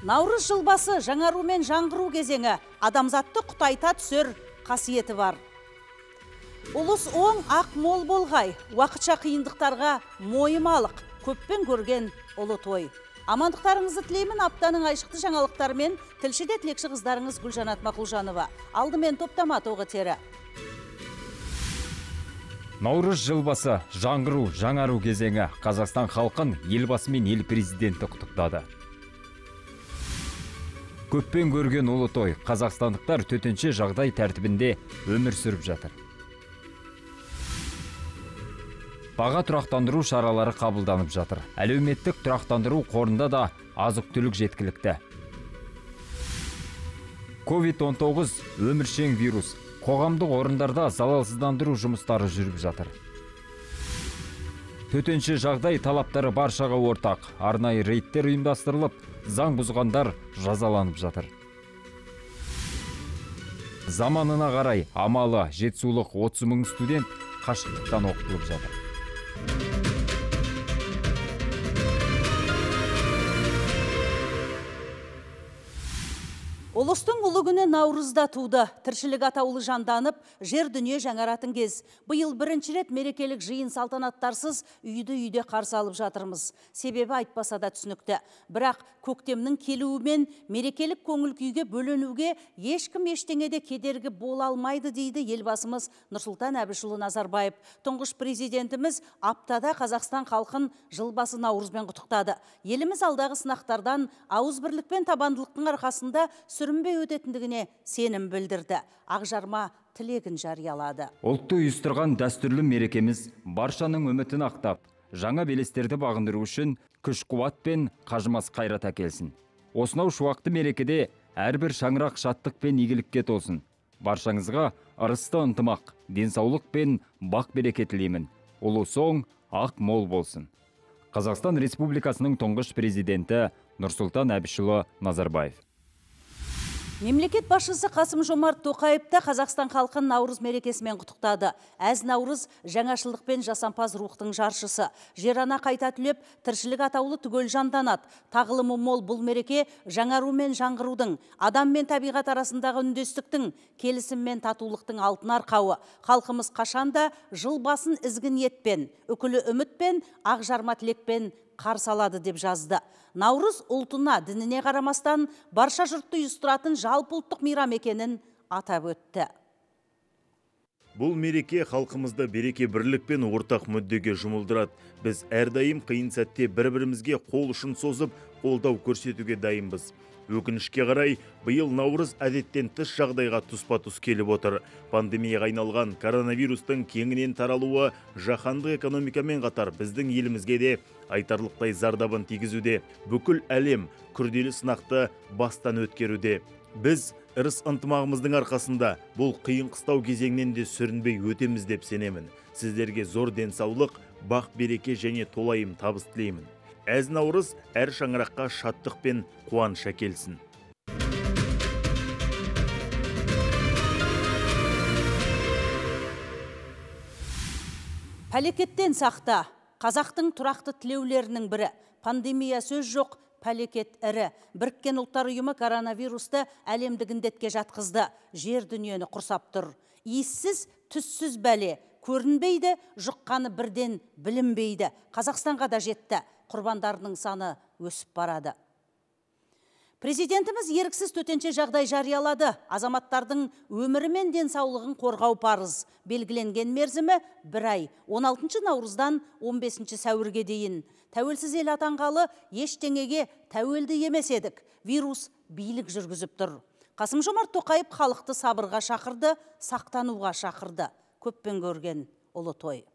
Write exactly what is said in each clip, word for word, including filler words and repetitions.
Наурыз жылбасы жаңару мен жаңғыру кезеңі, адамзатты құтайта түсер қасиеті бар. Ұлыс оң ақ мол болғай, уақытша қиындықтарға мойымалық, көппен көрген ұлы той. Амандықтарыңызды тілеймін. Аптаның айшықты жаңалықтарымен тілшіде тілекші қыздарыңыз Гүлжанат Мақұлжанова. Алдымен топтама тоғы тері. Наурыз жылбасы жаңғыру, жаңару кезеңі. Қазақстан халқын елбасы мен ел президенті құттықтады. Көппен көрген ұлы той. Қазақстандықтар төтенше жағдай тәртібінде өмір сүріп жатыр. Баға тұрақтандыру шаралары қабылданып жатыр. Әлеуметтік тұрақтандыру қорында да азық-түлік жеткілікті. ковид он тоғыз өміршең вирус. Қоғамдық орындарда залалсыздандыру жұмыстары жүріп жатыр. Төтенше жағдай талаптары баршаға ортақ. Арнайы рейдтер ұйымдастырылып, заң бұзғандар жазаланып жатыр. Заманына қарай амалы жетісулық отыз мың студент қашықтықтан оқытылып жатыр. Ұлыстың ұлы күні наурызда туды. Тіршілік атаулы жанданып, жер дүние жаңаратын кез. Биыл бірінші рет мерекелік жиын салтанаттарсыз үйді-үйде қарсы алып жатырмыз. Себебі айтпаса да түсінікті. Бірақ көктемнің келуімен мерекелік көңіл күйге бөленуге ешкім ештеңеде кедергі бола алмайды дейді елбасымыз Нұрсұлтан Әбішұлы Назарбаев. Тұңғыш президентіміз аптада Қазақстан халқын жылбасы наурызбен құттықтады. Еліміз алдағы сынақтардан ауызбірлік пен табандылықтың арқасында сүрінбей өтетіндігіне сенім білдірді. Ақжарма тілегін жариялады. Ұлтты ұйыстырған дәстүрлі мерекеміз баршаның үмітін ақтап, жаңа белестерді бағындыру үшін күш-қуат пен қажымас қайрат әкелсін. Осынау шуақты мерекеде әрбір шаңырақ шаттық пен игілікке толсын. Баршаңызға ырысты ынтымақ, денсаулық пен бақ береке тілеймін. Ұлы соң ақ мол болсын. Қазақстан Республикасының тұңғыш президенті Нұрсұлтан Әбішұлы Назарбаев. Мемлекет басшысы Қасым-Жомарт Тоқаев та Қазақстан халқын наурыз мерекесімен құттықтады. Әз наурыз жаңашылдық пен жасампаз рухтың жаршысы. Жер ана қайта түлеп, тіршілік атаулы түгел жанданады. Тағылымы мол бұл мереке жаңару мен жаңғырудың, адам мен табиғат арасындағы үндестіктің, келісім мен татулықтың алтын арқауы. Халқымыз қашанда жыл басын ізгі ниетпен, үкілі үмітпен, ақжарма тілекпен қарсы алады деп жазды. Наурыз ұлтына, дініне қарамастан барша жұртты ұйыстыратын жалпы ұлттық мейрам екенін атап өтті. Бұл мереке халқымызда береке бірлік пен ортақ мүддеге жұмылдырады. Біз әрдайым қиын сәтте бір-бірімізге қол ұшын созып, қолдау көрсетуге дайынбыз. Өкінішке қарай, биыл наурыз әдеттен тыс жағдайға тұспа-тұс келіп отыр. Пандемияға айналған коронавирустың кеңінен таралуы жаһандық экономикамен қатар біздің елімізге де айтарлықтай зардабын тигізуде. Бүкіл әлем күрделі сынақты бастан өткеруде. Біз ырыс ынтымағымыздың арқасында бұл қиын қыстау кезеңнен де сүрінбей өтеміз деп сенемін. Сіздерге зор денсаулық, бақ береке және толайым табыс тілеймін. Әз наурыз әр шаңыраққа шаттық пен қуаныш әкелсін. Пәлекеттен сақта. Қазақтың тұрақты тілеулерінің бірі. Пандемия сөз жоқ, пәлекет ірі. Біріккен ұлттар ұйымы коронавирусты әлемдік індетке жатқызды. Жер дүниені құрсап тұр. Иіссіз, түссіз бәле. Көрінбейді, жұққаны бірден білінбейді. Қазақстанға да жетті. Құрбандарының саны өсіп барады. Президентіміз еріксіз төтенше жағдай жариялады. Азаматтардың өмірі мен денсаулығын қорғау парыз. Белгіленген мерзімі бір ай. он алтыншы наурыздан он бесінші сәуірге дейін. Тәуелсіз ел атанғалы ештеңеге тәуелді емес едік. Вирус билік жүргізіп тұр. Қасым-Жомарт Тоқаев халықты сабырға шақырды, сақтануға шақырды. Көппен көрген ұлы той.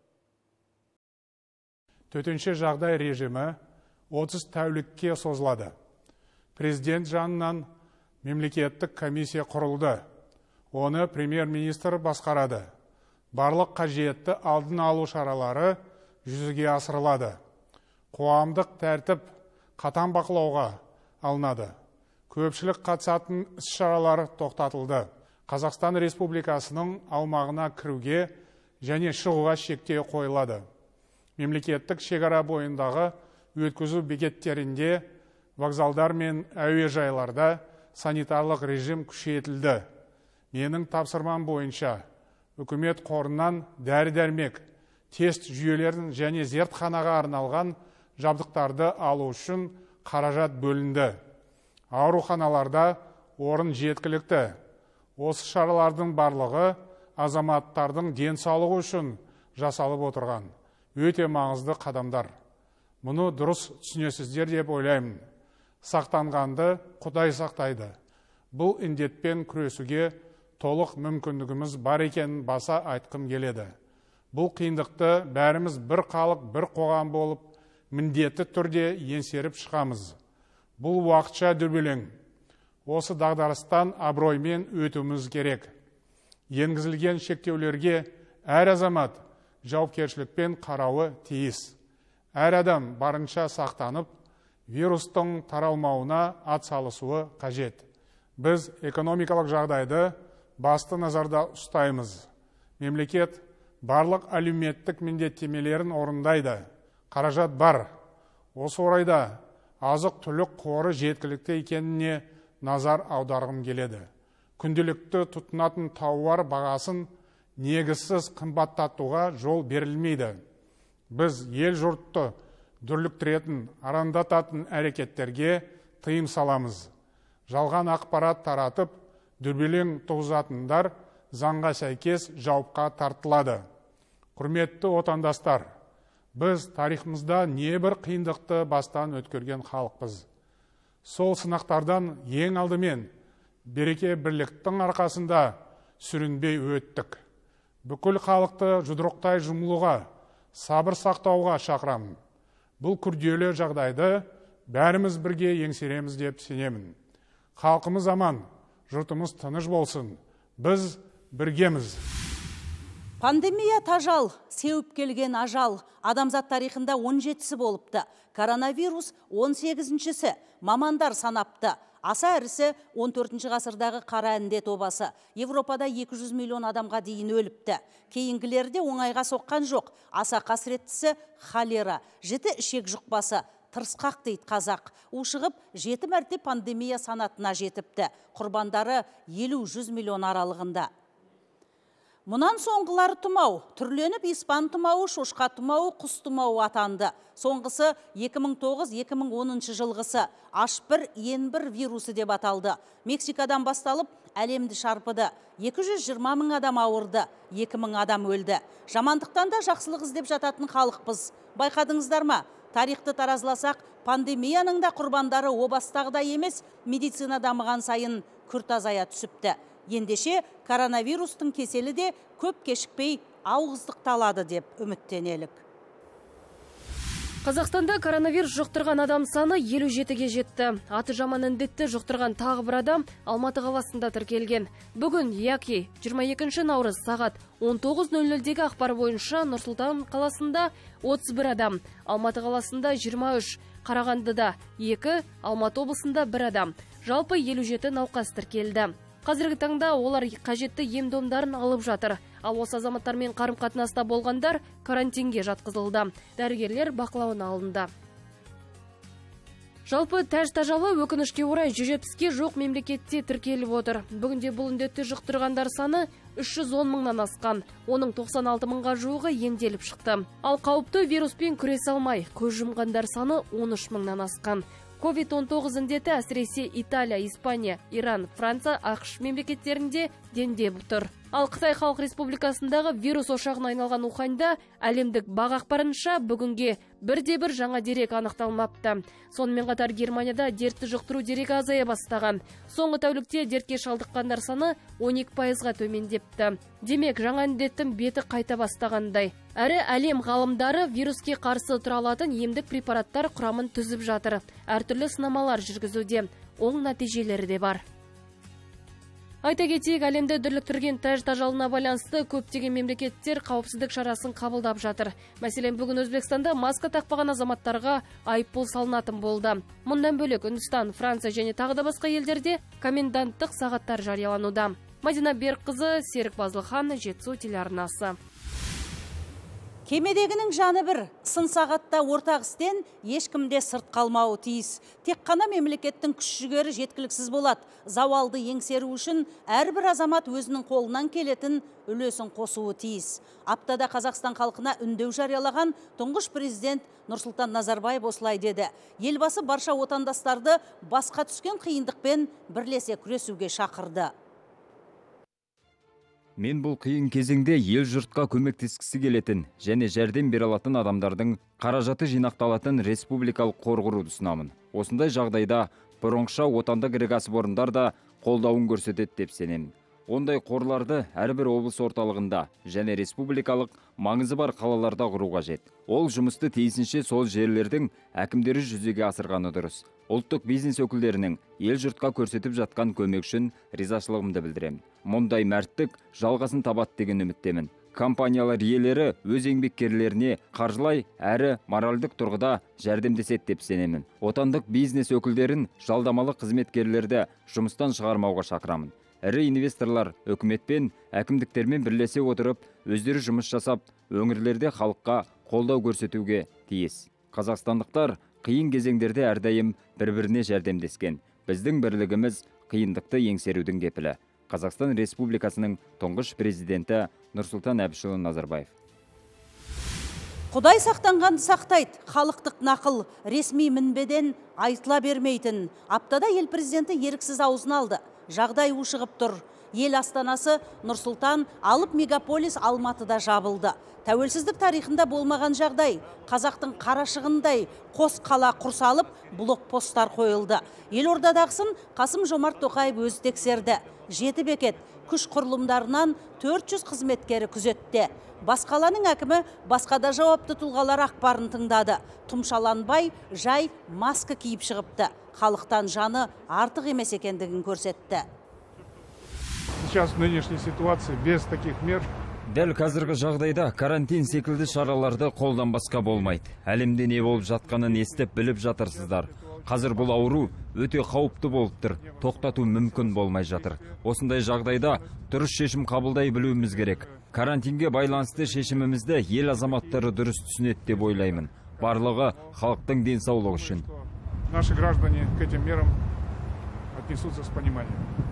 Төтенше жағдай режимі отыз тәулікке созылады. Президент жанынан мемлекеттік комиссия құрылды. Оны премьер-министр басқарады. Барлық қажетті алдын алу шаралары жүзеге асырылады. Қоғамдық тәртіп қатаң бақылауға алынады. Көпшілік қатысатын іс-шаралар тоқтатылды. Қазақстан Республикасының аумағына кіруге және шығуға шектеу қойылады. Мемлекеттік шекара бойындағы өткізу бекеттерінде вокзалдар мен әуежайларда санитарлық режим күшейтілді. Менің тапсырмам бойынша үкімет қорынан дәрі-дәрмек, тест жүйелерін және зертханаға арналған жабдықтарды алу үшін қаражат бөлінді. Ауруханаларда орын жеткілікті. Осы шаралардың барлығы азаматтардың денсаулығы үшін жасалып отырған өте маңызды қадамдар. Мұны дұрыс түсінесіздер деп ойлаймын. Сақтанғанды Құдай сақтайды. Бұл індетпен күресуге толық мүмкіндігіміз бар екенін баса айтқым келеді. Бұл қиындықты бәріміз бір халық, бір қоғам болып, міндетті түрде еңсеріп шығамыз. Бұл уақытша дүрбелең. Осы дағдарыстан абыроймен өтуіміз керек. Енгізілген шектеулерге әр азамат жауапкершілікпен қарауы тиіс. Әр адам барынша сақтанып, вирустың таралмауына атсалысуы қажет. Біз экономикалық жағдайды басты назарда ұстаймыз. Мемлекет барлық әлеуметтік міндеттемелерін орындайды. Қаражат бар. Осы орайда азық-түлік қоры жеткілікті екеніне назар аударғым келеді. Күнделікті тұтынатын тауар бағасын негізсіз қымбаттатуға жол берілмейді. Біз ел жұртты дүрліктіретін, арандататын әрекеттерге тыйым саламыз. Жалған ақпарат таратып, дүрбелең туғызатындар заңға сәйкес жауапқа тартылады. Құрметті отандастар, біз тарихымызда небір қиындықты бастан өткерген халықпыз. Сол сынақтардан ең алдымен береке бірліктің арқасында сүрінбей өттік. Бүкіл халықты жұдырықтай жұмылуға, сабыр сақтауға шақырамын. Бұл күрделі жағдайды бәріміз бірге еңсереміз деп сенемін. Халқымыз аман, жұртымыз тыныш болсын. Біз біргеміз. Пандемия тажал, сеуіп келген ажал. Адамзат тарихында он жетісі болыпты. Коронавирус он сегізіншісі. Мамандар санапты. Аса әрісі он төртінші ғасырдағы қара індет обасы. Европада екі жүз миллион адамға дейін өліпті. Кейінгілерде оңайға соққан жоқ. Аса қасіреттісі холера, жіті ішек жұқпасы. Тырысқақ дейді қазақ. Ушығып, жеті мәрте пандемия санатына жетіпті. Құрбандары елу жүз миллион аралығында. Мұнан соңғылары тұмау, түрленіп испан тұмауы, шошқа тұмауы, құс тұмауы атанды. Соңғысы екі мың тоғыз екі мың оныншы жылғысы аш бір ен бір вирусы деп аталды. Мексикадан басталып, әлемді шарпыды. екі жүз жиырма мың адам ауырды, екі мың адам өлді. Жамандықтан да жақсылық іздеп жататын халықпыз. Байқадыңыздар ма? Тарихты таразыласақ, пандемияның да құрбандары обастағыдай емес, медицина дамыған сайын күрт азая түсіпті. Ендеше коронавирустың кеселі де көп кешікпей ауыздықталады деп үміттенелік. Қазақстанда коронавирус жұқтырған адам саны елу жетіге жетті. Аты жаман індетті жұқтырған тағы бір адам Алматы қаласында тіркелген. Бүгін, яки жиырма екінші наурыз сағат он тоғыз нөл нөлдегі ақпар бойынша Нұр Сұлтан қаласында отыз бір адам, Алматы қаласында жиырма үш, Қарағандыда екі, Алматы облысында бір адам. Жалпы елу жеті науқас тіркелді. Қазіргі таңда олар қажетті ем-домдарын алып жатыр. Ал осы азаматтармен қарым-қатынаста болғандар карантинге жатқызылды. Дәрігерлер бақылауына алынды. Жалпы тәж-тажалы өкінішке орай жүз жетпіске жоқ мемлекетте тіркеліп отыр. Бүгінде бұл індетті жұқтырғандар саны үш жүз он мыңнан асқан. Оның тоқсан алты мыңға жуығы емделіп шықты. Ал қауіпті вируспен күресе алмай, көз жұмғандар саны он үш мыңнан асқан. ковид он тоғыз індеті әсіресе Италия, Испания, Иран, Франция, ақш мемлекеттерінде дендеп тұр. Ал Қытай Халық Республикасындағы вирус ошағына айналған Уханьда әлемдік бақ ақпарынша бүгінге бірде-бір жаңа дерек анықталмапты. Сонымен қатар Германияда дертті жұқтыру дерегі азая бастаған. Соңғы тәулікте дертке шалдыққандар саны он екі пайызға төмендепті. Демек, жаңа індеттің беті қайта бастағандай. Әрі әлем ғалымдары вируске қарсы тұра алатын емдік препараттар құрамын түзіп жатыр. Әртүрлі сынамалар жүргізуде. Оң нәтижелері де бар. Айта кетейік, әлемді дүрліктірген тәж-тажалына байланысты көптеген мемлекеттер қауіпсіздік шарасын қабылдап жатыр. Мәселен, бүгін Өзбекстанда маска тақпаған азаматтарға айыппұл салынатын болды. Мұндан бөлек Үндістан, Франция және тағы да басқа елдерде коменданттық сағаттар жариялануда. Мадина Беркқызы, Серік Базылхан, Жетісу телеарнасы. Кемедегінің жаны бір, сын сағатта ортақ істен ешкімде сырт қалмауы тиіс. Тек қана мемлекеттің күш жігері жеткіліксіз болады. Зауалды еңсеру үшін әрбір азамат өзінің қолынан келетін үлесін қосуы тиіс. Аптада Қазақстан халқына үндеу жариялаған тұңғыш президент Нұрсұлтан Назарбаев осылай деді. Елбасы барша отандастарды басқа түскен қиындықпен бірлесе күресуге шақырды. Мен бұл қиын кезеңде ел жұртқа көмектескісі келетін және жәрдем бере алатын адамдардың қаражаты жинақталатын республикалық қор құруды ұсынамын. Осындай жағдайда бұрынғыша отандық ірі кәсіпорындар да қолдауын көрсетеді деп сенемін. Ондай қорларды әрбір облыс орталығында және республикалық маңызы бар қалаларда құру қажет. Ол жұмысты тиісінше сол жерлердің әкімдері жүзеге асырғаны дұрыс. Ұлттық бизнес өкілдерінің ел жұртқа көрсетіп жатқан көмек үшін ризашылығымды білдіремін. Мұндай мәрттік жалғасын табады деген үміттемін. Компаниялар иелері өз еңбеккерлеріне қаржылай әрі моральдық тұрғыда жәрдемдеседі деп сенемін. Отандық бизнес өкілдерін жалдамалы қызметкерлерді жұмыстан шығармауға шақырамын. Ірі инвесторлар үкіметпен, әкімдіктермен бірлесе отырып, өздері жұмыс жасап, өңірлерде халыққа қолдау көрсетуге тиіс. Қазақстандықтар қиын кезеңдерде әрдайым бір-біріне жәрдемдескен. Біздің бірлігіміз қиындықты еңсерудің кепілі. Қазақстан Республикасының тұңғыш президенті Нұрсұлтан Әбішұлы Назарбаев. Құдай сақтанғанды сақтайды, халықтық нақыл, ресми мінбеден айтыла бермейтін. Аптада ел президенті еріксіз аузын алды. Жағдай ушығып тұр. Ел астанасы Нұрсұлтан, алып мегаполис Алматыда жабылды. Тәуелсіздік тарихында болмаған жағдай. Қазақтың қарашығындай қос қала құрсалып, блокпосттар қойылды. Елордадағысын Қасым Жомарт Тоқаев өзі тексерді. Жеті бекет, күш құрылымдарынан төрт жүз қызметкері күзетті. Бас қаланың әкімі басқада жауапты тұлғалар ақпарын тыңдады. Тұмшаланбай жай маска киіп шығыпты. Халықтан жаны артық емес екендігін көрсетті. Сейчас в нынешней ситуации без таких мер Дәл қазіргі жағдайда карантин секілді шараларды қолданбасқа болмайды. Әлемде не болып жатқанын естіп біліп жатырсыздар. Қазір бұл ауру өте қауіпті болып тұр. Тоқтату мүмкін болмай жатыр. Осындай жағдайда дұрыс шешім қабылдай білуіміз керек. Карантинге байланысты шешімімізді ел азаматтары дұрыс түсінеді деп ойлаймын. Барлығы халықтың денсаулығы үшін. Наши граждане к этим мерам отнесутся с пониманием.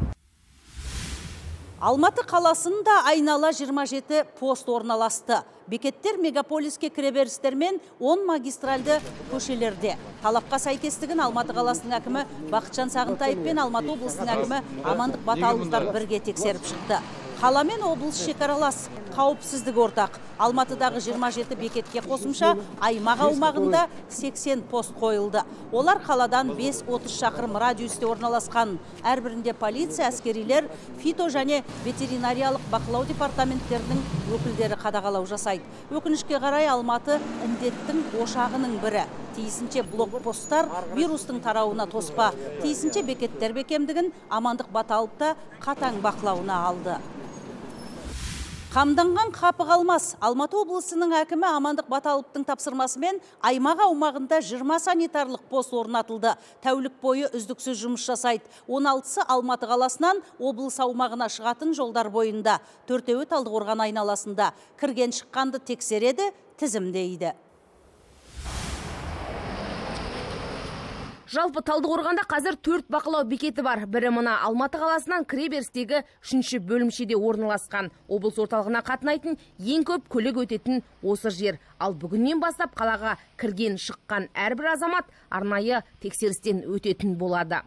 Алматы қаласында айнала жиырма жеті пост орналасты. Бекеттер мегаполиске кіреберістермен он магистральды көшелерде. Талапқа сәйкестігін Алматы қаласының әкімі Бақытжан Сағынтаев пен Алматы облысының әкімі Амандық Баталовтар бірге тексеріп шықты. Қала мен облыс шекаралас, қауіпсіздік ортақ. Алматыдағы жиырма жеті бекетке қосымша аймақ аумағында сексен пост қойылды. Олар қаладан бес отыз шақырым радиусте орналасқан. Әрбірінде полиция, әскерилер, фито және ветеринариялық бақылау департаменттерінің өкілдері қадағалау жасайды. Өкінішке қарай Алматы індеттің ошағының бірі. Тиісінше блокпосттар вирустың тарауына тоспа. Тиісінше бекеттер бекемдігін Амандық Баталовта қатаң бақылауына алды. Қамданған қапы қалмас. Алматы облысының әкімі Амандық Баталовтың тапсырмасымен аймақ аумағында жиырма санитарлық пост орнатылды. Тәулік бойы үздіксіз жұмыс жасайды. он алтысы Алматы қаласынан облыс аумағына шығатын жолдар бойында. Төртеуі Талдықорған айналасында. Кірген шыққанды тексереді, тізімдейді. Жалпы Талдықорғанда қазір төрт бақылау бекеті бар. Бірі мына Алматы қаласынан кіреберістегі үшінші бөлімшеде орналасқан. Облыс орталығына қатынайтын ең көп көлік өтетін осы жер. Ал бүгіннен бастап қалаға кірген шыққан әрбір азамат арнайы тексерістен өтетін болады.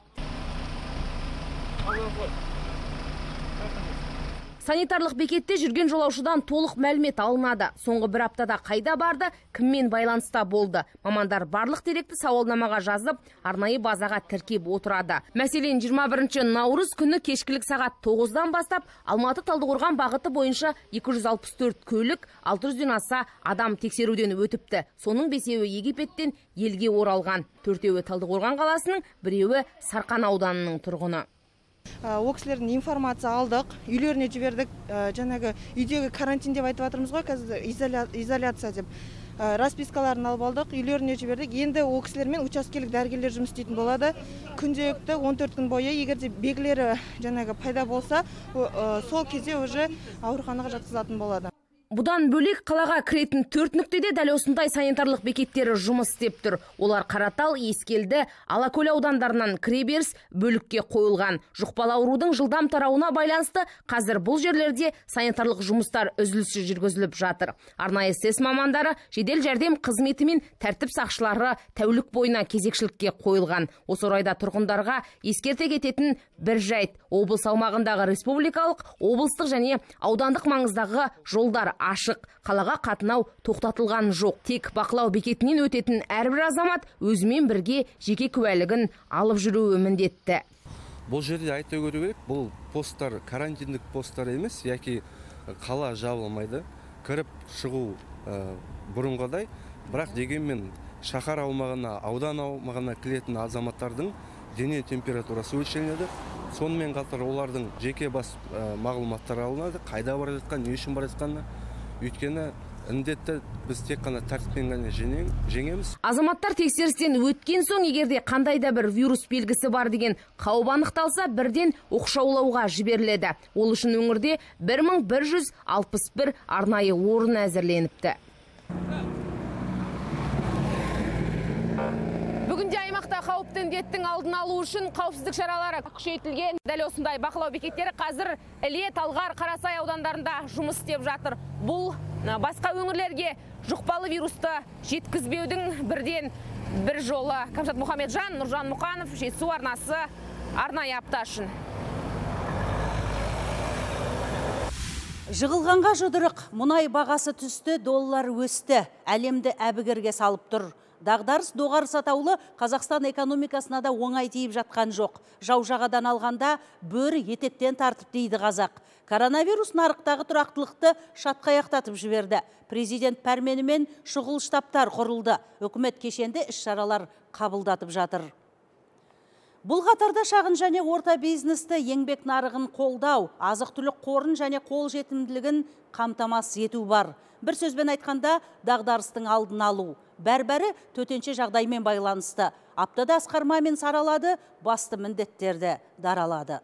Санитарлық бекетте жүрген жолаушыдан толық мәлімет алынады. Соңғы бір аптада қайда барды, кіммен байланыста болды. Мамандар барлық деректі сауалнамаға жазып, арнайы базаға тіркеп отырады. Мәселен, жиырма бірінші наурыз күні кешкілік сағат тоғыздан бастап Алматы Талдықорған бағыты бойынша екі жүз алпыс төрт көлік, алты жүзден аса адам тексеруден өтіпті. Соның бесеуі Египеттен елге оралған. Төртеуі Талдықорған қаласының, біреуі Сарқан ауданының тұрғыны. Ол кісілердің информация алдық, үйлеріне жібердік, жаңағы үйдегі карантин деп айтып жатырмыз ғой, қазір изоляция деп. Распискаларын алып алдық, үйлеріне жібердік. Енді ол кісілермен учаскелік дәрігерлер жұмыс істейтін болады. Күнделікті он төрт күн бойы, егерде белгілері жаңағы пайда болса, сол кезде уже ауруханаға жатқызатын болады. Бұдан бөлек қалаға кіретін төрт нүктеде дәл осындай санитарлық бекеттері жұмыс істеп тұр. Олар Қаратал, Ескелді, Алакөл аудандарынан кіреберіс бөлікке қойылған. Жұқпалы аурудың жылдам тарауына байланысты қазір бұл жерлерде санитарлық жұмыстар үзіліссіз жүргізіліп жатыр. Арнайы сес мамандары, жедел жәрдем қызметі мен тәртіп сақшылары тәулік бойына кезекшілікке қойылған. Осы орайда тұрғындарға ескерте кететін бір жайт: облыс аумағындағы республикалық, облыстық және аудандық маңыздағы жолдар ашық, қалаға қатынау тоқтатылған жоқ. Тек бақылау бекетінен өтетін әрбір азамат өзімен бірге жеке куәлігін алып жүруі міндетті. Бұл жерде айта көру керек, бұл посттар карантиндік посттар емес, яки қала жабылмайды, кіріп шығу бұрынғыдай, бірақ дегенмен шаһар аумағына, аудан аумағына келетін азаматтардың дене температурасы өлшенеді. Сонымен қатар олардың жеке бас мағлұматтары алынады, қайда бара жатқан, не үшін бара жатқаны. Өйткені індетті біз тек қана тәртіппен ғана жеңеміз. Азаматтар тексерістен өткен соң, егерде қандай да бір вирус белгісі бар деген қауіп анықталса, бірден оқшаулауға жіберіледі. Ол үшін өңірде бір мың бір жүз алпыс бір арнайы орын әзірленіпті. Бүгінде аймақта қауіпті індеттің алдын алу үшін қауіпсіздік шаралары күшейтілген. Дәл осындай бақылау бекеттері қазір Іле, Талғар, Қарасай аудандарында жұмыс істеп жатыр. Бұл басқа өңірлерге жұқпалы вирусты жеткізбеудің бірден бір жолы. Кәмшат Мұхамеджан, Нұржан Мұқанов, Жетісу арнасы, арнайы апта үшін. Жығылғанға жұдырық, мұнай бағасы түсті, доллар өсті, әлемді әбігерге салып тұр. Дағдарыс доғарыс атаулы Қазақстан экономикасына да оңай тиіп жатқан жоқ. Жау жағадан алғанда бөрі етектен тартып дейді қазақ. Коронавирус нарықтағы тұрақтылықты шатқаяқтатып жіберді. Президент пәрменімен шұғыл штабтар құрылды. Үкімет кешенді іс-шаралар қабылдатып жатыр. Бұл қатарда шағын және орта бизнесті, еңбек нарығын қолдау, азық-түлік қорын және қол жетімділігін қамтамасыз ету бар. Бір сөзбен айтқанда, дағдарыстың алдын алу. Бәрбәрі төтенше жағдаймен байланысты. Аптада Асқар Мамин саралады, басты міндеттерді даралады.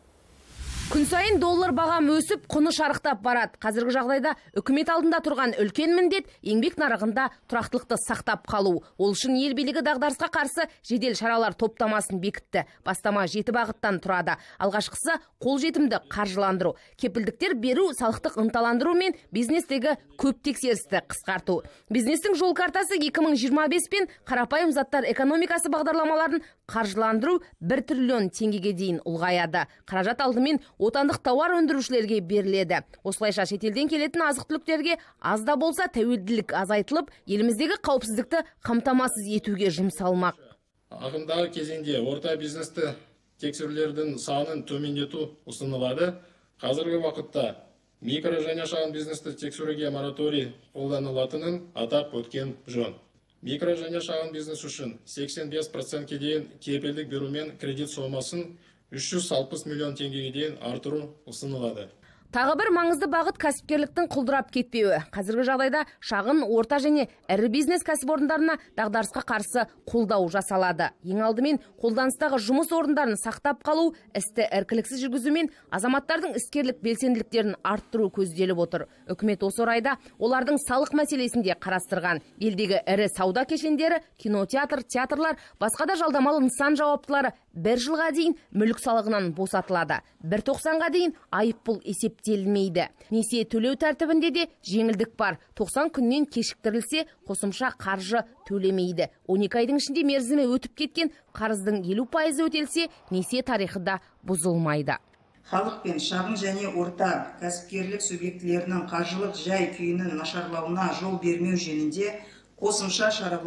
Күн сайын доллар бағам өсіп, құны шарықтап барады. Қазіргі жағдайда үкімет алдында тұрған үлкен міндет еңбек нарығында тұрақтылықты сақтап қалу. Ол үшін ел билігі дағдарысқа қарсы жедел шаралар топтамасын бекітті. Бастама жеті бағыттан тұрады. Алғашқысы қолжетімді қаржыландыру, кепілдіктер беру, салықтық ынталандыру мен бизнестегі көп тексерісті қысқарту. Бизнестің жол картасы екі мың жиырма бес пен қарапайым заттар экономикасы бағдарламаларын қаржыландыру бір триллион теңгеге дейін ұлғаяды. Қаражат алдымен отандық тауар өндірушілерге беріледі. Осылайша шетелден келетін азық-түліктерге аз да болса тәуелділік азайтылып, еліміздегі қауіпсіздікті қамтамасыз етуге жұмсалмақ. Ағымдағы кезеңде орта бизнесті тексерулердің санын төмендету ұсынылады. Қазіргі уақытта микро және шағын бизнесті тексеруге мораторий қолданылатынын атап өткен жөн. Микро және шағын бизнес үшін сексен бес процентке дейін кепілдік берумен кредит сомасын үш жүз алпыс миллион теңгеге дейін артыру ұсынылады. Тағы бір маңызды бағыт кәсіпкерліктің құлдырап кетпеуі. Қазіргі жағдайда шағын, орта және ірі бизнес кәсіпорындарына дағдарысқа қарсы қолдау жасалады. Ең алдымен қолданыстағы жұмыс орындарын сақтап қалу, істі іркіліксіз жүргізумен азаматтардың іскерлік белсенділіктерін арттыру көзделіп отыр. Үкімет осы орайда олардың салық мәселесінде қарастырған. Елдегі ірі сауда кешендері, кинотеатр, театрлар, басқа да жалдамалы нысан жауаптылары бір жылға дейін мүлік салығынан босатылады. бір тоқсанға дейін айыппұл есептелмейді. Несие төлеу тәртібінде де жеңілдік бар. тоқсан күннен кешіктірілсе, қосымша қаржы төлемейді. он екі айдың ішінде мерзімі өтіп кеткен қарыздың елу пайызы өтелсе, несие тарихы да бұзылмайды. Халық пен шағын және орта кәсіпкерлік субъектілерінің қаржылық жай күйінің нашарлауына жол бермеу жөнінде қосымша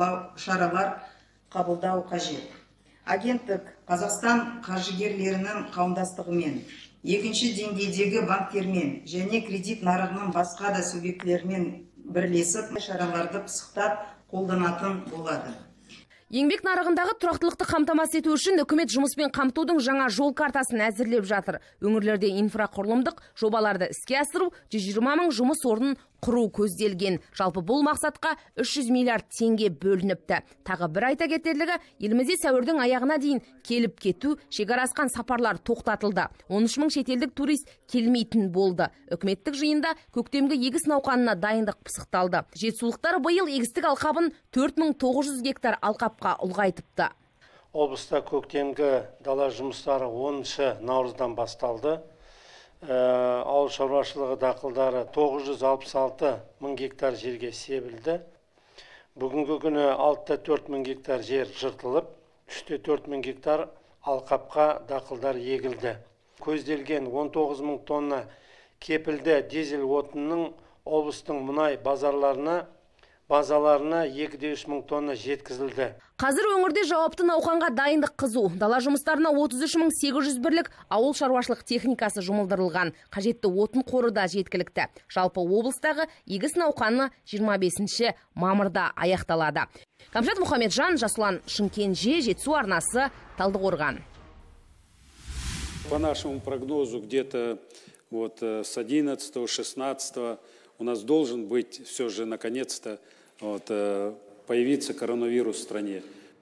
шаралар қабылдау қажет. Агенттік Қазақстан қаржыгерлерінің қауымдастығымен, екінші деңгейдегі банктермен және кредит нарығының басқа да субъектілерімен бірлесіп шараларды пысықтап қолданатын болады. Еңбек нарығындағы тұрақтылықты қамтамасыз ету үшін үкімет жұмыспен қамтудың жаңа жол картасын әзірлеп жатыр. Өңірлерде инфрақұрылымдық жобаларды іске асыру жүз жиырма мың жұмыс орнын құру көзделген. Жалпы бұл мақсатқа үш жүз миллиард теңге бөлініпті. Тағы бір айта кетерлігі, елімізде сәуірдің аяғына дейін келіп кету, шекара асқан сапарлар тоқтатылды. он үш мың шетелдік турист келмейтін болды. Үкіметтік жиында көктемгі егіс науқанына дайындық пысықталды. Жетісулықтар биыл егістік алқабын төрт мың тоғыз жүз гектар алқапқа ұлғайтыпты. Облыста көктемгі дала жұмыстары оныншы наурыздан басталды. Ауыл шаруашылығы дақылдары тоғыз жүз алпыс алты мың гектар жерге себілді. Бүгінгі күні алты да төрт мың гектар жер жыртылып, үш те төрт мың гектар алқапқа дақылдар егілді. Көзделген он тоғыз мың тонна кепілді дизель отынның облыстың мұнай базарларына базаларына екі де үш мың тонна жеткізілді. Қазір өңірде жауапты науқанға дайындық қызу. Дала жұмыстарына отыз үш мың сегіз жүз бірлік ауыл шаруашылық техникасы жұмылдырылған. Қажетті отын қоры да жеткілікті. Жалпы облыстағы егіс науқаны жиырма бесінші мамырда аяқталады. Камшат Мұхамеджан, Жасұлан Шымкенже, Жетісу арнасы, Талдықорған. По нашему прогнозу, где-то вот с одиннадцатого шестнадцатого у нас должен быть все же наконец-то вот, появиться коронавирус в стране.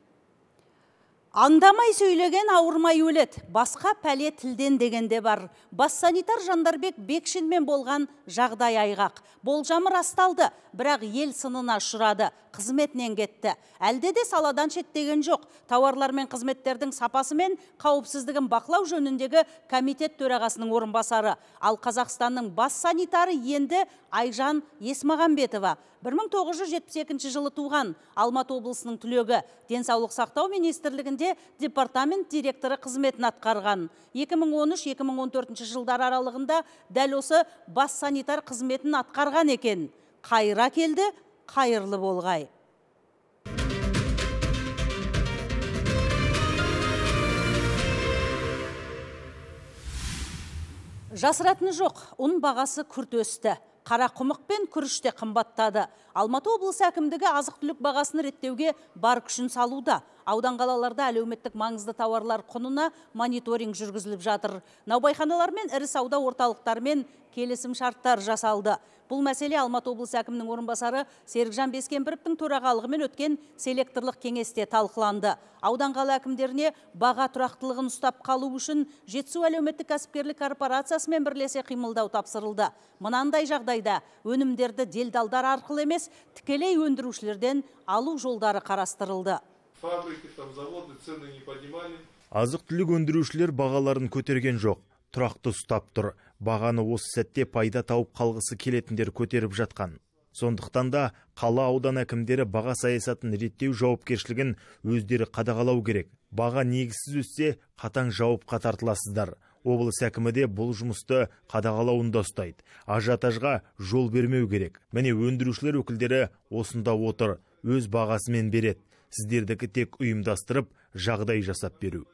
Аңдамай сөйлеген ауырмай өлет. Басқа пәле тілден дегенде бар. Бас санитар Жандарбек Бекшинмен болған жағдай айғақ. Болжамы расталды, бірақ ел сынына ұшырады. Қызметінен кетті. Әлде де саладан шеттеген жоқ. Тауарлар мен қызметтердің сапасы мен қауіпсіздігін бақылау жөніндегі комитет төрағасының орынбасары. Ал Қазақстанның бас санитары енді Айжан Есмағамбетова. бір мың тоғыз жүз жетпіс екінші жылы туған, Алматы облысының түлегі. Денсаулық сақтау министрлігінде департамент директоры қызметін атқарған. екі мың он үш - екі мың он төртінші жылдар аралығында дәл осы бас санитар қызметін атқарған екен. Қайыра келді, қайырлы болғай. Жасыратыны жоқ, ұн бағасы күрт өсті. Қара құмық пен күріште қымбаттады. Алматы облысы әкімдігі азық-түлік бағасын реттеуге бар күшін салуда. Аудан қалаларда әлеуметтік маңызды тауарлар құнына мониторинг жүргізіліп жатыр. Наубайханалар мен ірі сауда орталықтарымен келісім шарттар жасалды. Бұл мәселе Алматы облысы әкімінің орынбасары Серікжан Бескемпіровтің төрағалығымен өткен селекторлық кеңесте талқыланды. Аудан қала әкімдеріне баға тұрақтылығын ұстап қалу үшін Жетісу әлеуметтік кәсіпкерлік корпорациясымен бірлесе қимылдау тапсырылды. Мынандай жағдайда өнімдерді делдалдар арқылы емес, тікелей өндірушілерден алу жолдары қарастырылды. Азық-түлік өндірушілер бағаларын көтерген жоқ, тұрақты ұстап тұр. Бағаны осы сәтте пайда тауып қалғысы келетіндер көтеріп жатқан. Сондықтан да қала аудан әкімдері баға саясатын реттеу жауапкершілігін өздері қадағалау керек. Баға негізсіз өссе, қатаң жауапқа тартыласыздар. Облыс әкімі де бұл жұмысты қадағалауында ұстайды. Ажиотажға жол бермеу керек. Міне өндірушілер өкілдері осында отыр, өз бағасымен береді. Сіздердікі тек ұйымдастырып, жағдай жасап беру.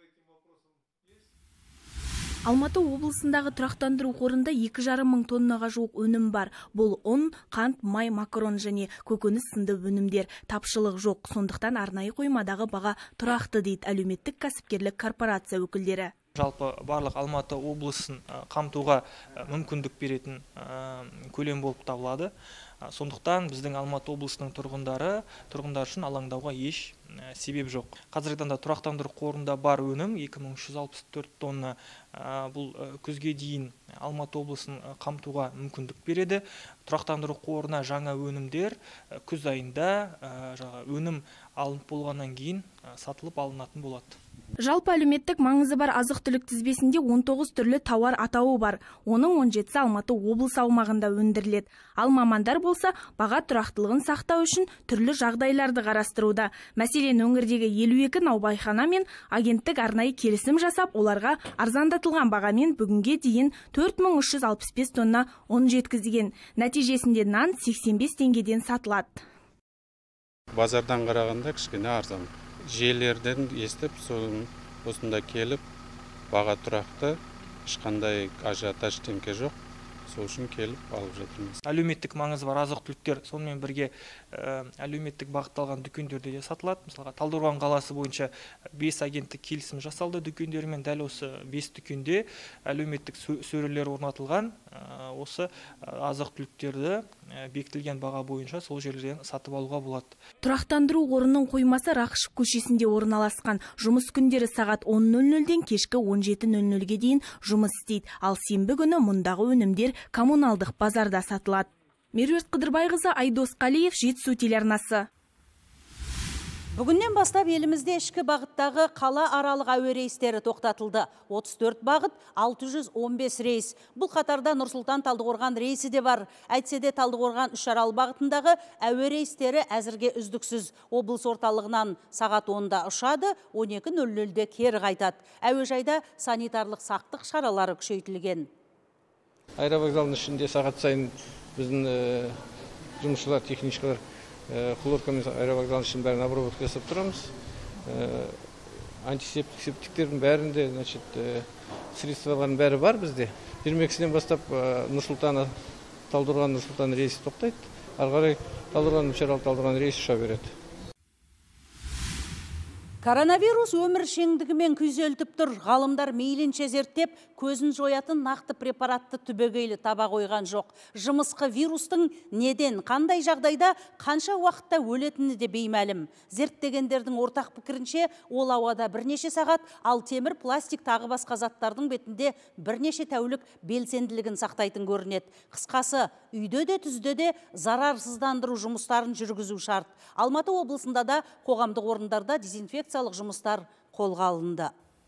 Алматы облысындағы тұрақтандыру қорында екі жарым мың тоннаға жуық өнім бар. Бұл ұн, қант, май, макарон және көкөніс сынды өнімдер. Тапшылық жоқ, сондықтан арнайы қоймадағы баға тұрақты дейді әлеуметтік кәсіпкерлік корпорация өкілдері. Жалпы барлық Алматы облысын қамтуға мүмкіндік беретін көлем болып табылады. Сондықтан біздің Алматы облысының тұрғындары, тұрғындар үшін алаңдауға еш себеп жоқ. Қазіргі таңда тұрақтандыру қорында бар өнім екі мың үш жүз алпыс төрт тонна. Бұл күзге дейін Алматы облысын қамтуға мүмкіндік береді. Тұрақтандыру қорына жаңа өнімдер күз айында өнім алынып болғаннан кейін сатылып алынатын болады. Жалпы әлеуметтік маңызы бар азық-түлік тізбесінде он тоғыз түрлі тауар атауы бар. Оның он жетісі Алматы облысы аумағында өндіріледі. Ал мамандар болса, баға тұрақтылығын сақтау үшін түрлі жағдайларды қарастыруда. Мәселен, өңірдегі елу екі наубайхана мен агенттік арнайы келісім жасап, оларға арзандатылған бағамен бүгінге дейін төрт мың үш жүз алпыс бес тонна ұн жеткізген. Нәтижесінде нан сексен бес теңгеден сатылады. Базардан қарағанда кішкене арзан. Желерден естіп, осында келіп, баға тұрақты, ешқандай ажиотаж теңке жоқ. сол үшін келіп алып жатырмыз. Әлеуметтік маңызы бар азық түліктер сонымен бірге әлеуметтік бағытталған дүкендерде де сатылады. Мысалға, Талдықорған қаласы бойынша бес агенттік келісім жасалды дүкендермен. Дәл осы бес дүкенде әлеуметтік сөрелер орнатылған. Осы азық түліктерді бекітілген баға бойынша сол жерлерден сатып алуға болады. Тұрақтандыру қорының қоймасы Рақышев көшесінде орналасқан. Жұмыс күндері сағат он нөл нөлден кешкі он жеті нөл нөлге дейін жұмыс істейді. Ал сенбі күні мұндағы өнімдер коммуналдық базарда сатылады. Меруерт Қыдырбайқызы, Айдос Қалиев, Жетісу телеарнасы. Бүгіннен бастап елімізде ішкі бағыттағы қала аралық әуе рейстері тоқтатылды. отыз төрт бағыт, алты жүз он бес рейс. Бұл қатарда Нұрсұлтан Талдықорған рейсі де бар. Әйтсе де Талдықорған Үшарал бағытындағы әуе рейстері әзірге үздіксіз. Облыс орталығынан сағат онда ұшады, он екі нөл нөлде кері қайтады. Әуежайда санитарлық сақтық шаралары күшейтілген. Аэровокзалдың ішінде сағат сайын біздің жұмысшылар, техничкалар хлоркамен аэровокзалдың ішін бәрін обработка жасап тұрамыз. Антисептик, септиктердің бәрінде, значит, средствалардың бәрі бар бізде. жиырма екісінен бастап Нұрсұлтан Талдықорған Нұрсұлтан рейсі тоқтайды. Ары қарай Талдықорған Үшарал Талдықорған рейсі ұша береді. Коронавирус өміршеңдігімен күйзелтіп тұр. Ғалымдар мейлінше зерттеп, көзін жоятын нақты препаратты түбегейлі таба қойған жоқ. Жымысқы вирустың неден, қандай жағдайда, қанша уақытта өлетіні де беймәлім. Зерттегендердің ортақ пікірінше, ол ауада бірнеше сағат, ал темір, пластик тағы басқа заттардың бетінде бірнеше тәулік белсенділігін сақтайтын көрінеді. Қысқасы, үйде де түзде де зарарсыздандыру жұмыстарын жүргізу шарт. Алматы облысында да қоғамдық орындарда дезинфекциялық жұмыстар қолға алынды.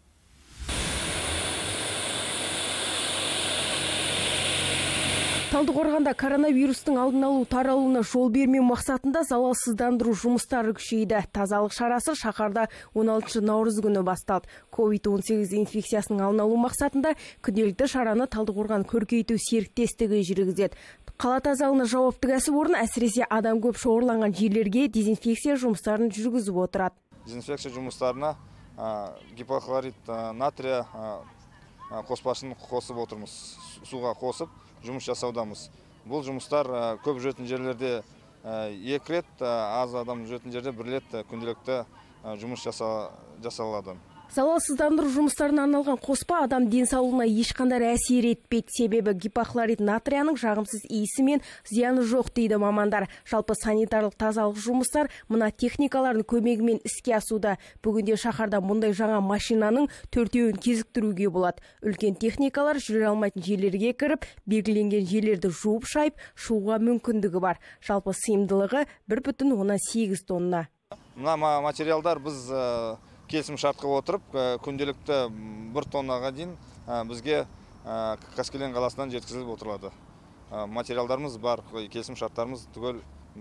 Талдықорғанда коронавирустың алдын алу таралуына жол бермеу мақсатында залалсыздандыру жұмыстары күшейді. Тазалық шарасы шаһарда он алтыншы наурыз күні басталды. ковид он сегіз инфекциясының алдын алу мақсатында күнделікті шараны Талдықорған көркейту серіктестігі жүргізеді. Қала тазалығына жауапты кәсіпорын әсіресе адам көп шоғырланған жерлерге дезинфекция жұмыстарын жүргізіп отырады. Дезинфекция жұмыстарына гипохлорид натрия қоспасын қосып отырмыз. Суға қосып жұмыс жасаудамыз. Бұл жұмыстар көп жүретін жерлерде екі рет, аз адам жүретін жерде бір рет күнделікті жұмыс жасалады. Залалсыздандыру жұмыстарына арналған қоспа адам денсаулығына ешқандай әсер етпейді. Себебі гипохлорид натрияның жағымсыз иісі мен зияны жоқ дейді мамандар. Жалпы санитарлық тазалық жұмыстар мына техникалардың көмегімен іске асуда. Бүгінде шаһарда мұндай жаңа машинаның төртеуін кезіктіруге болады. Үлкен техникалар жүре алмайтын жерлерге кіріп, белгіленген жерлерді жуып шайып, шығуға мүмкіндігі бар. Жалпы сыйымдылығы бір бүтін оннан сегіз тонна. Мына материалдар біз келісім шартқа отырып, күнделікті бір тоннаға дейін бізге Қаскелең қаласынан жеткізіліп отырылады. Материалдарымыз бар, келісім шарттарымыз түгел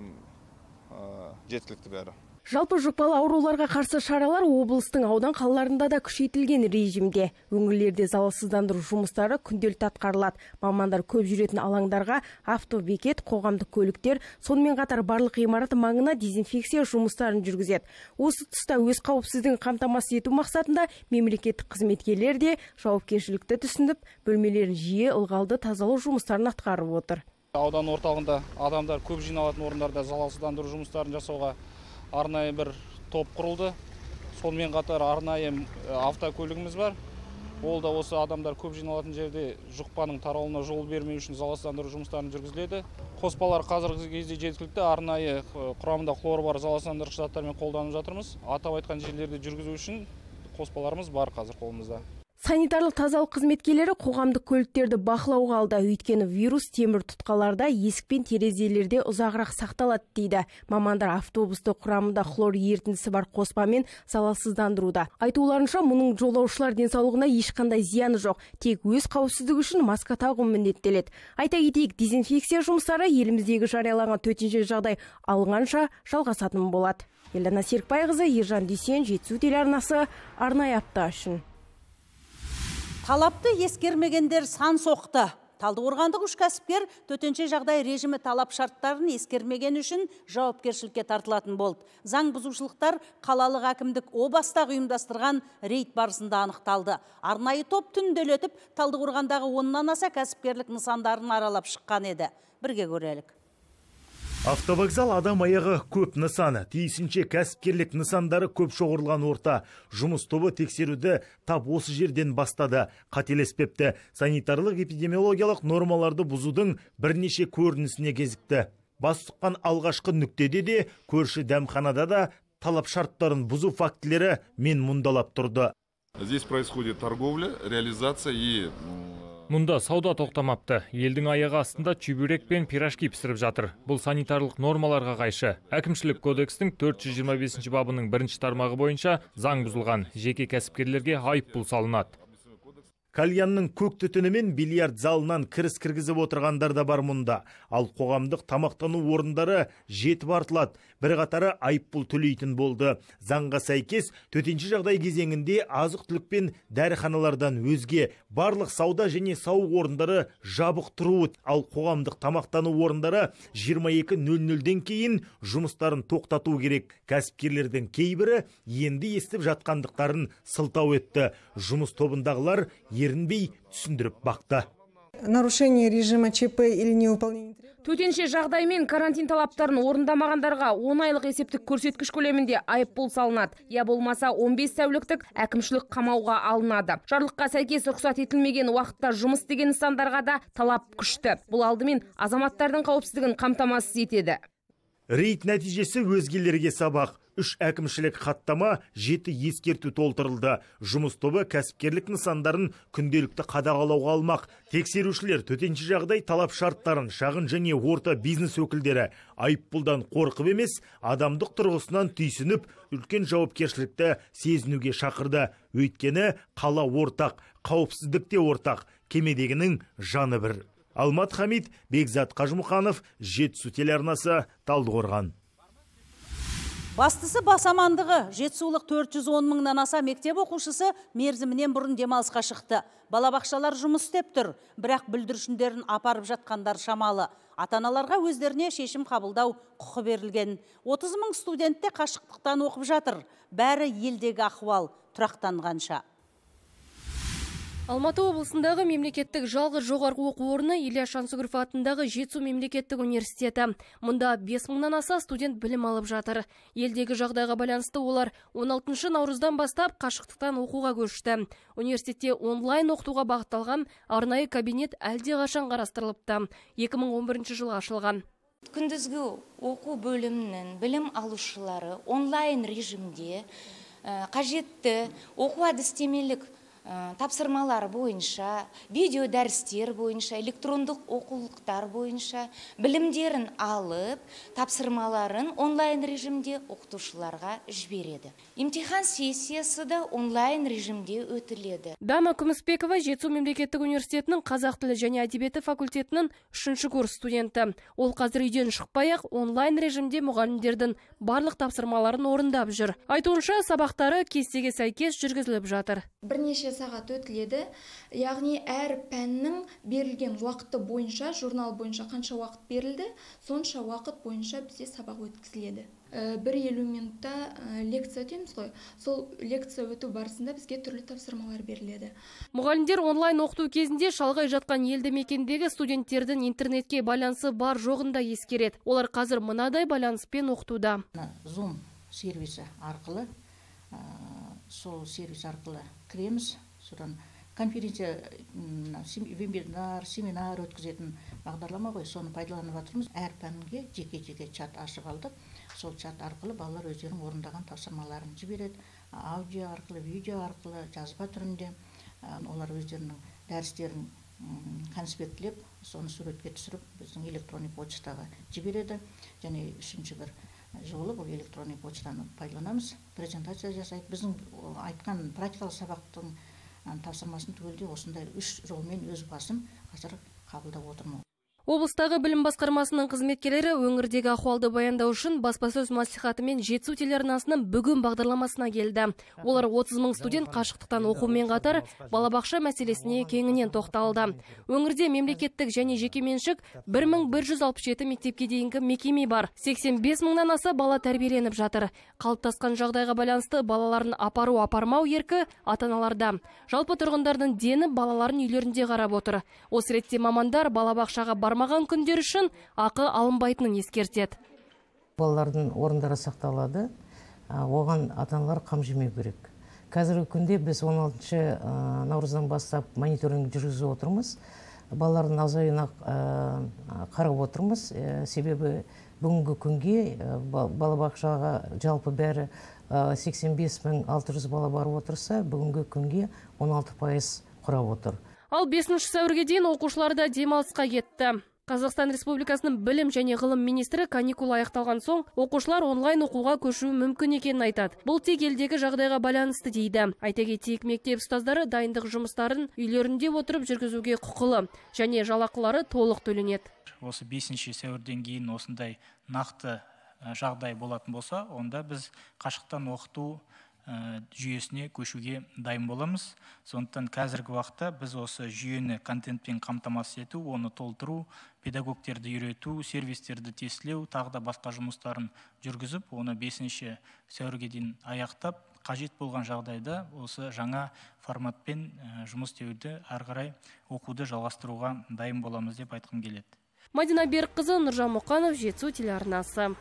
жеткілікті бәрі. Жалпы жұқпалы ауруларға қарсы шаралар облыстың аудан қалаларында да күшейтілген режимде. Өңірлерде залалсыздандыру жұмыстары күнделікті атқарылады. Мамандар көп жүретін алаңдарға автобекет, қоғамдық көліктер, сонымен қатар барлық ғимарат маңына дезинфекция жұмыстарын жүргізеді. Осы тұста өз қауіпсіздігін қамтамасыз ету мақсатында мемлекеттік қызметкерлер де жауапкершілікті түсініп, бөлмелерін жиі ылғалды тазалау жұмыстарын атқарып отыр. Аудан орталығында адамдар көп жиналатын орындарда залалсыздандыру жұмыстарын жасауға арнайы бір топ құрылды. Сонымен қатар арнайы автокөлігіміз бар. Ол да осы адамдар көп жиналатын жерде жұқпаның таралуына жол бермеу үшін залалсыздандыру жұмыстарын жүргізіледі. Қоспалар қазіргі кезде жеткілікті, арнайы құрамында хлор бар залалсыздандырғыш заттармен қолданып жатырмыз. Атап айтқан жерлерде жүргізу үшін қоспаларымыз бар қазір қолымызда. Санитарлық тазалық қызметкерлері қоғамдық көліктерді бақылауға алды. Өйткені вирус темір тұтқаларда, есік пен терезелерде ұзағырақ сақталады дейді. Мамандар автобусты құрамында хлор ерітіндісі бар қоспамен залалсыздандыруда. Айтуларынша, мұның жолаушылар денсаулығына ешқандай зияны жоқ. Тек өз қауіпсіздігі үшін маска тағу міндеттеледі. Айта кетейік, дезинфекция жұмыстары еліміздегі жарияланған төтенше жағдай алынғанша жалғасатын болады. Елена Серікбайқызы, Ержан Дүйсен, Жетісу телеарнасы, арнайы апта үшін. Талапты ескермегендер сан соқты. Талдықорғандық үш кәсіпкер төтенше жағдай режимі талап шарттарын ескермеген үшін жауапкершілікке тартылатын болды. Заң бұзушылықтар қалалық әкімдік о бастағы ұйымдастырған рейд барысында анықталды. Арнайы топ түнделетіп Талдықорғандағы оннан аса кәсіпкерлік нысандарын аралап шыққан еді. Бірге көрелік. Автовокзал адам аяғы көп нысаны, тиісінше кәсіпкерлік нысандары көп шоғырлған орта. Жұмыс тобы тексеруді тап осы жерден бастады. Қателеспепті, санитарлық эпидемиологиялық нормаларды бұзудың бірнеше көрінісіне кезікті. Бас сұққан алғашқы нүктеде де, көрші дәмханада да талап шарттарын бұзу фактілері мен мұндалап тұрды. Здесь происходит торговля, реализация и... Мұнда сауда тоқтамапты. Елдің аяғы астында чүберек пен пирожки пісіріп жатыр. Бұл санитарлық нормаларға қайшы. Әкімшілік кодекстің төрт жүз жиырма бесінші бабының бірінші тармағы бойынша заң бұзылған. Жеке кәсіпкерлерге айыппұл салынады. Кальянның көк түтіні мен бильярд залынан кіріс кіргізіп отырғандар да бар мұнда. Ал қоғамдық тамақтану орындары жетіп артылады. Бір қатары айыппұл төлейтін болды. Заңға сәйкес төтенше жағдай кезеңінде азық-түлік пен дәріханалардан өзге барлық сауда және сауық орындары жабық тұруы, ал қоғамдық тамақтану орындары жиырма екі нөл нөлден кейін жұмыстарын тоқтату керек. Кәсіпкерлердің кейбірі енді естіп жатқандықтарын сылтау етті. Жұмыс тобындағылар ерінбей түсіндіріп бақты. Нарушение режима ЧП или невыполнение. Төтенше жағдай мен карантин талаптарын орындамағандарға он айлық есептік көрсеткіш көлемінде айыппұл салынады. Я болмаса он бес тәуліктік әкімшілік қамауға алынады. Жарлыққа сәйкес рұқсат етілмеген уақытта жұмыс істеген нысандарға да талап күшті. Бұл алдымен азаматтардың қауіпсіздігін қамтамасыз етеді. Рейд нәтижесі өзгелерге сабақ. Үш әкімшілік хаттама, жеті ескерту толтырылды. Жұмыс тобы кәсіпкерлік нысандарын күнделікті қадағалауға алмақ. Тексерушілер төтенше жағдай талап шарттарын шағын және орта бизнес өкілдері айыппұлдан қорқып емес, адамдық тұрғысынан түйсініп, үлкен жауапкершілікті сезінуге шақырды. Өйткені қала ортақ, қауіпсіздікте ортақ, кемедегінің жаны бір. Алмат Хамид, Бекзат Қажымұқанов, Жетісу телеарнасы, Талдықорған. Бастысы бас амандығы. Жетісулық төрт жүз он мыңнан аса мектеп оқушысы мерзімінен бұрын демалысқа шықты. Балабақшалар жұмыс істеп тұр, бірақ бүлдіршіндерін апарып жатқандар шамалы. Ата-аналарға өздеріне шешім қабылдау құқы берілген. отыз мың студентте қашықтықтан оқып жатыр. Бәрі елдегі ахуал тұрақтанғанша. Алматы облысындағы мемлекеттік жалғыз жоғарғы оқу орны Ильяс Жансүгіров атындағы Жетісу мемлекеттік университеті. Мұнда бес мыңнан аса студент білім алып жатыр. Елдегі жағдайға байланысты олар он алтыншы наурыздан бастап қашықтықтан оқуға көшті. Университетте онлайн оқытуға бағытталған арнайы кабинет әлде қашан қарастырылыпты. екі мың он бірінші жылы ашылған. Күндізгі оқу бөлімінің білім алушылары онлайн режимде қажетті оқу әдістемелік тапсырмалар бойынша, видео дәрістер бойынша, электрондық оқулықтар бойынша білімдерін алып, тапсырмаларын онлайн режимде оқытушыларға жібереді. Имтихан сессиясы да онлайн режимде өтіледі. Дана Күміспекова Жетісу мемлекеттік университетінің қазақ тілі және әдебиеті факультетінің үшінші курс студенті. Ол қазір үйден шықпай-ақ онлайн режимде мұғалімдердің барлық тапсырмаларын орындап жүр. Айтуынша, сабақтары кестеге сәйкес жүргізіліп жатыр. Бірнеше сағат өтіледі, яғни әр пәннің берілген уақыты бойынша, журнал бойынша қанша уақыт берілді, сонша уақыт бойынша бізде сабақ өткізіледі. Бір елу минутта лекция өтеміз ғой, сол лекция өту барысында бізге түрлі тапсырмалар беріледі. Мұғалімдер онлайн оқыту кезінде шалғай жатқан елді мекендегі студенттердің интернетке байланысы бар жоғында ескереді. Олар қазір мынадай байланыспен оқытуда. Zoom сервисі арқылы, сол сервис арқылы кіреміз, содан конференция, вебинар, семинар өткізетін бағдарлама ғой, соны пайдаланып жатырмыз. Әр пәнге жеке-жеке чат ашып алдық. Сол чат арқылы балалар өздерінің орындаған тапсырмаларын жібереді. Аудио арқылы, видео арқылы, жазба түрінде олар өздерінің дәрістерін конспектлеп, соны суретке түсіріп, біздің электронный почтаға жібереді. Және үшінші бір жолы бұл электронный почтаны пайдаланамыз, презентация жасайды. Біздің айтқан практикалық сабақтың тапсырмасын түгелде осындай үш жолмен өз басым қазір қабылдап отырмын. Облыстағы білім басқармасының қызметкерлері өңірдегі ахуалды баяндау үшін баспасөз мәслихаты мен Жетісу телеарнасының бүгін бағдарламасына келді. Олар отыз мың студент қашықтықтан оқумен қатар балабақша мәселесіне кеңінен тоқталды. Өңірде мемлекеттік және жекеменшік бір мың бір жүз алпыс жеті мектепке дейінгі мекеме бар. сексен бес мыңнан аса бала тәрбиеленіп жатыр. Қалыптасқан жағдайға байланысты балаларын апару апармау еркі ата-аналарда. Жалпы тұрғындардың дені балаларын үйлерінде қарап отыр. Осы ретте мамандар балабақшаға бармаған күндер үшін ақы алынбайтынын ескертеді. Балалардың орындары сақталады, оған ата-аналар қам жемеу керек. Қазіргі күнде біз он алтыншы наурыздан бастап мониторинг жүргізіп отырмыз. Балалардың азаюына қарап отырмыз. Себебі бүгінгі күнге балабақшаға жалпы бәрі сексен бес мың алты жүз бала барып отырса, бүгінгі күнге он алты пайыз құрап отыр. Ал бесінші сәуірге дейін оқушыларда демалысқа кетті. Қазақстан Республикасының білім және ғылым министрі каникул аяқталған соң оқушылар онлайн оқуға көшуі мүмкін екенін айтады. Бұл тек елдегі жағдайға байланысты дейді. Айта кетейік, мектеп ұстаздары дайындық жұмыстарын үйлерінде отырып жүргізуге құқылы және жалақылары толық төленеді. Осы бесінші сәуірден кейін осындай нақты жағдай болатын болса, онда біз қашықтан оқыту жүйесіне көшуге дайын боламыз. Сондықтан қазіргі уақытта біз осы жүйені контентпен қамтамасыз ету, оны толтыру, педагогтерді үйрету, сервистерді тестілеу, тағы да басқа жұмыстарын жүргізіп, оны бесінші сәуірге дейін аяқтап, қажет болған жағдайда осы жаңа форматпен жұмыс істеуді, ары қарай оқуды жалғастыруға дайын боламыз деп айтқым келеді. Мадина Берікқызы, Нұржан Мұқанов, Жетісу телеарнасы.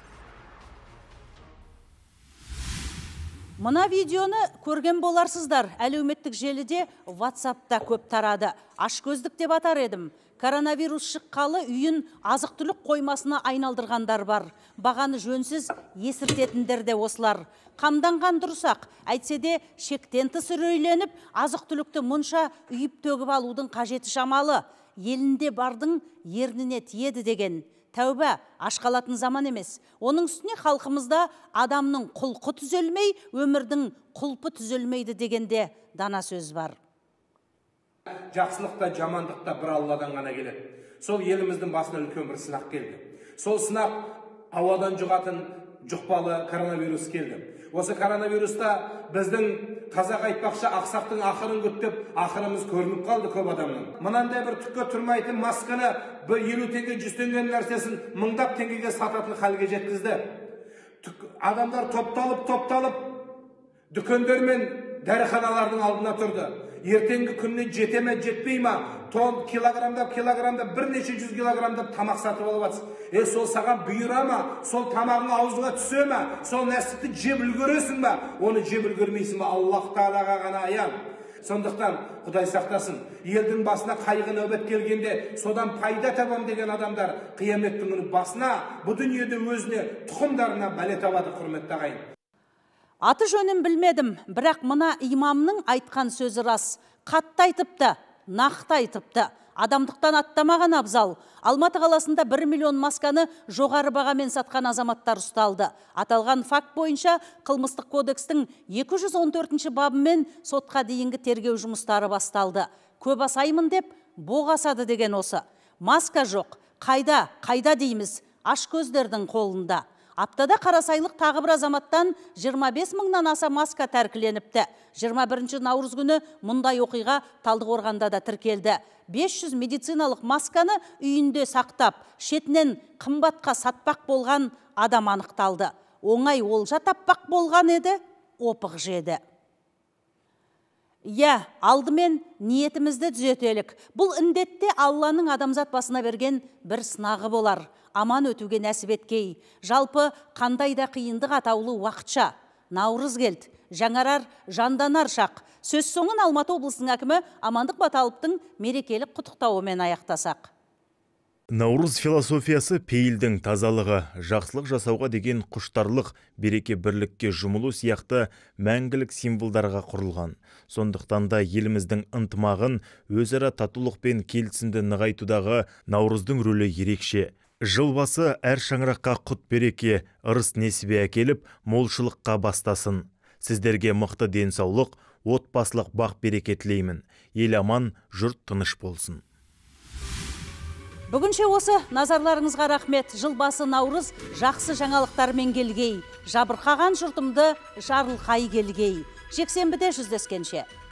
Мына видеоны көрген боларсыздар. Әлеуметтік желіде WhatsApp'та көп тарады. Ашкөздік деп атар едім. Коронавирус шыққалы үйін азық-түлік қоймасына айналдырғандар бар. Бағаны жөнсіз есіртетіндер де осылар. Қамданған дұрысақ, әйтсе де шектен тыс үрейленіп, азық-түлікті мұнша үйіп төгіп алудың қажеті шамалы. Елінде бардың ерніне тиеді деген. Тәуба, ашқалатын заман емес. Оның үстіне халқымызда адамның құлқы түзелмей, өмірдің құлпы түзелмейді дегенде дана сөз бар. Жақсылық та, жамандық та бір Алладан ғана келеді. Сол еліміздің басына үлкен бір сынақ келді. Сол сынақ ауадан жұғатын жұқпалы коронавирус келді. Осы коронавируста біздің қазақ айтпақшы ақсақтың ақырын күттіп, ақырымыз көрініп қалды көп адамның. Мынандай бір түкке тұрмайтын масканы елу теңге, жүз теңге нәрсесін мыңдап теңгеге сататын халге жеткізді. Адамдар топталып, топталып, дүкендер мен дәріханалардың алдына тұрды. Ертеңгі күніне жете ме, жетпей ма, тон килограмдап, килограмдап, бірнеше жүз килограмдап тамақ сатып алып жатсыз. Е, сол саған бұйыра ма, сол тамағың аузыңа түсе ме, сол нәсіпті жеп үлгересің ба, оны жеп үлгермейсің ба, Аллах Тағалаға ғана аян. Сондықтан Құдай сақтасын, елдің басына қайғы нәубет келгенде содан пайда табам деген адамдар қияметтің күні басына, бұл дүниеде өзіне, тұқымдарына бәле табады, құрметті ағайын. Аты жөнін білмедім, бірақ мына имамның айтқан сөзі рас. Қатты айтыпты, нақты айтыпты. Адамдықтан аттамаған абзал. Алматы қаласында бір миллион масканы жоғары бағамен сатқан азаматтар ұсталды. Аталған факт бойынша қылмыстық кодекстің екі жүз он төртінші бабымен сотқа дейінгі тергеу жұмыстары басталды. Көп асаймын деп боқ асады деген осы. Маска жоқ. Қайда, қайда дейміз? Ашкөздердің қолында. Аптада қарасайлық тағы бір азаматтан жиырма бес мыңнан аса маска тәркіленіпті. жиырма бірінші наурыз күні мұндай оқиға Талдықорғанда да тіркелді. бес жүз медициналық масканы үйінде сақтап, шетінен қымбатқа сатпақ болған адам анықталды. Оңай олжа таппақ болған еді, опық жеді. Иә, алдымен ниетімізді түзетелік. Бұл індетте Алланың адамзат басына берген бір сынағы болар. Аман өтуге нәсіп еткей. Жалпы қандай да қиындық атаулы уақытша. Наурыз келді, жаңарар, жанданар шақ. Сөз соңын Алматы облысының әкімі Амандық Баталовтың мерекелік құттықтауымен аяқтасақ. Наурыз философиясы пейілдің тазалығы, жақсылық жасауға деген құштарлық, береке бірлікке жұмылу сияқты мәңгілік символдарға құрылған. Сондықтан да еліміздің ынтымағын, өзара татулық пен келісімді нығайтудағы Наурыздың рөлі ерекше. Жыл басы әр шаңыраққа құт береке, ырыс несібе әкеліп, молшылыққа бастасын. Сіздерге мықты денсаулық, отбасылық бақ береке тілеймін. Ел аман, жұрт тыныш болсын. Бүгінше осы, назарларыңызға рахмет. Жыл басы Наурыз жақсы жаңалықтармен келгей. Жабырқаған жұртымды жарылқай келгей. Жексенбіде жүздескенше.